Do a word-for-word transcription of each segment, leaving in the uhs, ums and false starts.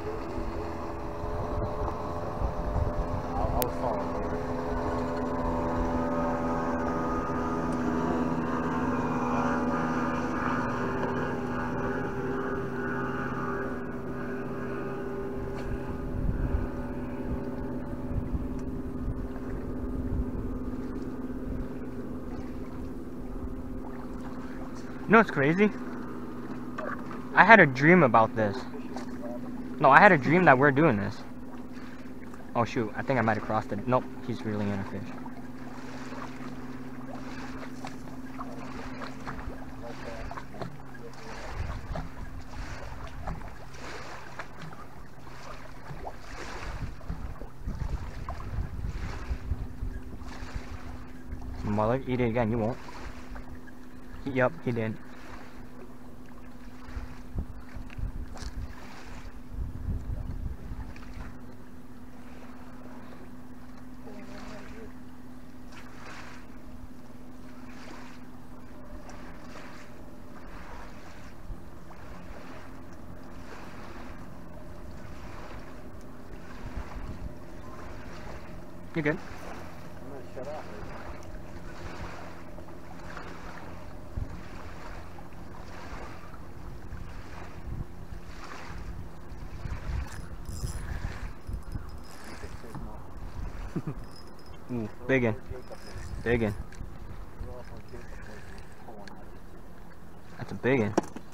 I was falling over. You know what's crazy? I had a dream about this. No, I had a dream that we're doing this. Oh shoot, I think I might have crossed it. Nope, he's really in a fish. Mother, eat it again, you won't. Yup, he did. You're good. I'm gonna shut off. Ooh, biggin. Biggin. That's a biggin.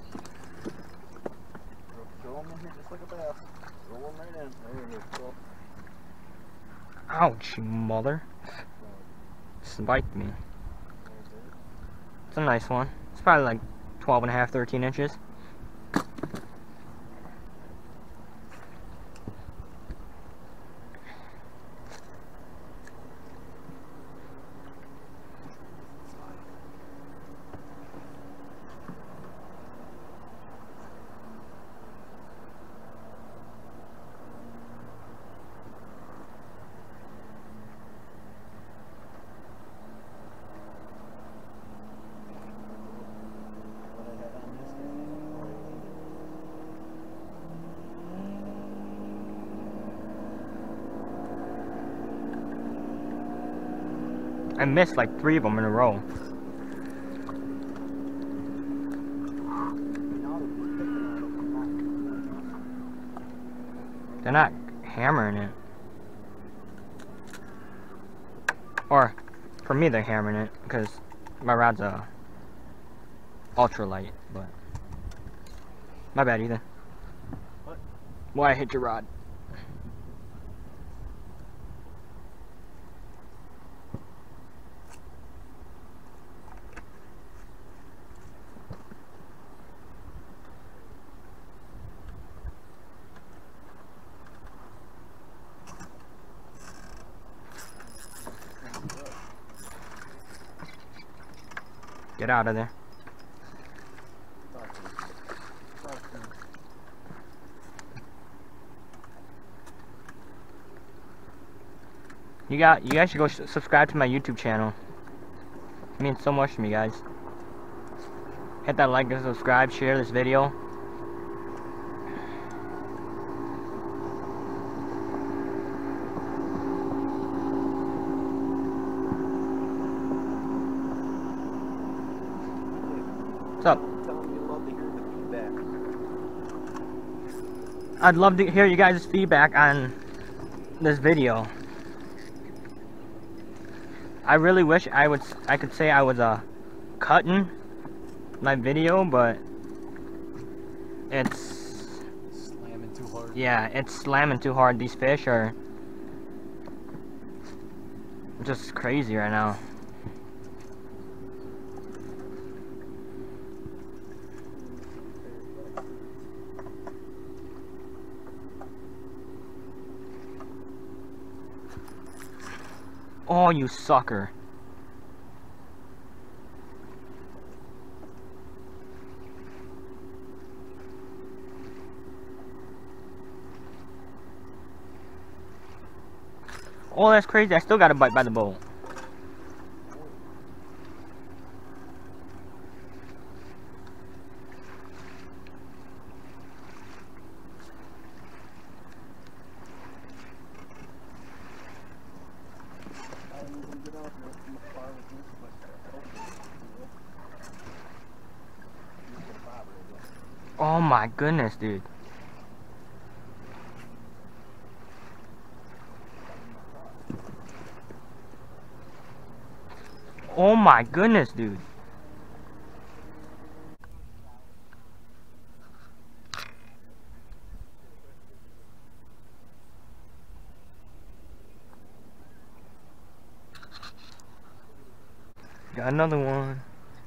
Throw him in here just like a bass. Throw him right in. There you go. Ouch, you mother. Spiked me. It's a nice one. It's probably like twelve and a half, thirteen inches. I missed like three of them in a row. They're not hammering it. Or, for me they're hammering it, because my rod's a ultralight, but... My bad, Ethan. What? Why I hit your rod. Get out of there. You got. You guys should go sh subscribe to my YouTube channel. It means so much to me, guys. Hit that like and subscribe. Share this video. What's up? I'd love to hear you guys' feedback on this video. I really wish I would I could say I was uh, cutting my video, but it's slamming too hard. Yeah, it's slamming too hard. These fish are just crazy right now. Oh, you sucker. Oh, that's crazy. I still got a bite by the boat. Oh my goodness, dude. Oh my goodness, dude. Got another one.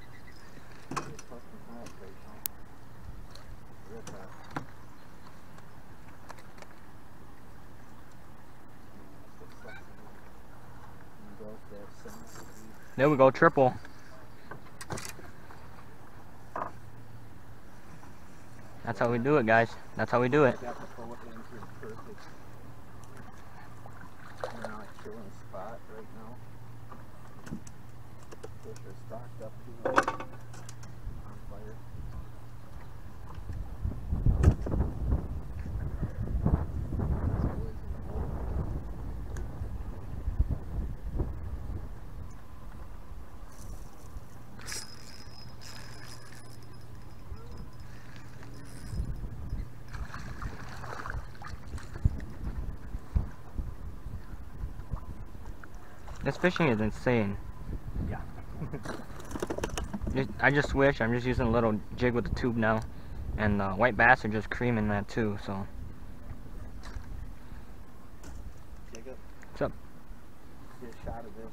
There we go, triple. That's how we do it, guys. That's how we do it. Spot right now. Fish are stocked up here on fire. This fishing is insane. Yeah. Just, I just switched. I'm just using a little jig with the tube now. And uh, white bass are just creaming that too, so. Jacob, What's up? get a shot of this.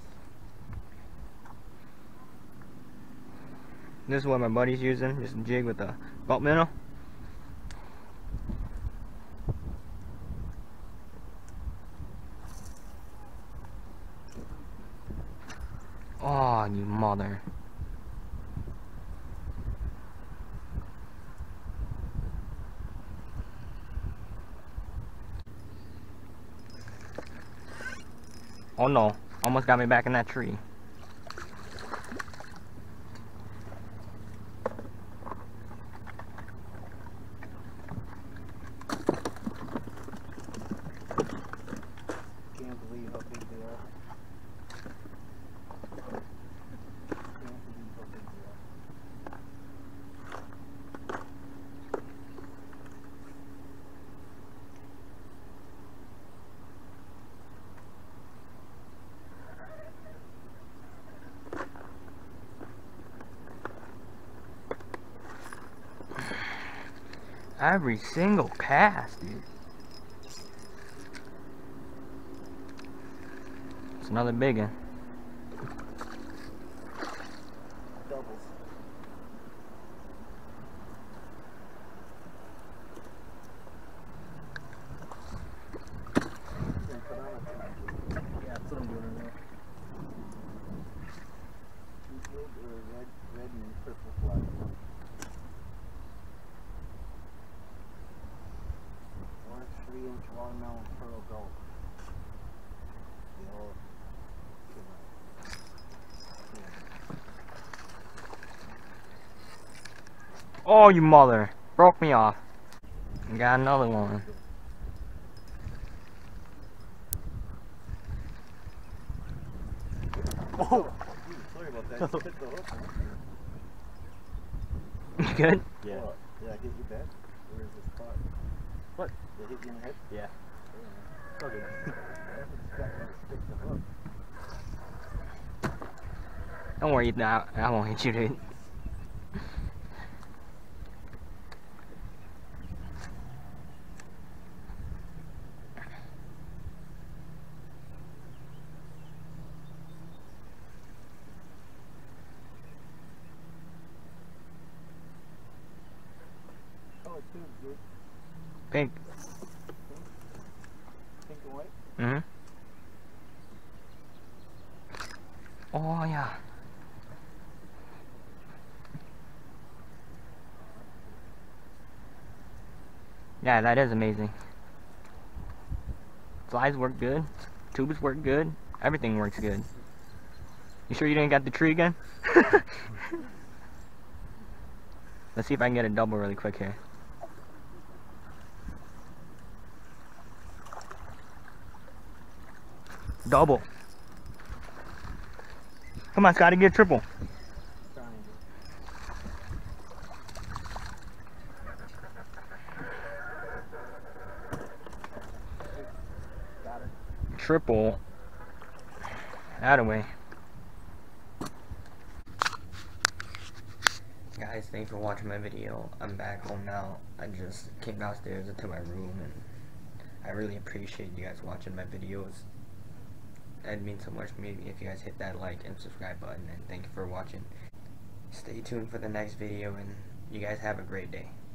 This is what my buddy's using. Just a jig with a boat minnow. Oh, you mother. Oh no, almost got me back in that tree. Can't believe how big they are. Can't believe how big they are. Every single cast, dude. It's another big one. Doubles. Yeah, that's what I'm doing right now. Two big or red, red and purple flag. Orange three inch watermelon pearl gold. They all came out. Oh, you mother. Broke me off. Got another one. Oh! Sorry about that. You hit the hook, huh? You good? Yeah. Oh, did I hit you back? Where is this spot? What? Did I hit you in the head? Yeah. Yeah. Okay. I was expecting to stick the hook. Don't worry, I, I won't hit you, dude. Oh, it's good. Pink. Pink and white? Mm-hmm. Oh, yeah. Yeah, that is amazing. Flies work good. Tubes work good. Everything works good. You sure you didn't get the tree again? Let's see if I can get a double really quick here. Double. Come on, Scotty, get a triple. triple. That away. Guys, thanks for watching my video. I'm back home now. I just came downstairs into my room, and I really appreciate you guys watching my videos. That'd mean so much to me if you guys hit that like and subscribe button, and thank you for watching. Stay tuned for the next video, and you guys have a great day.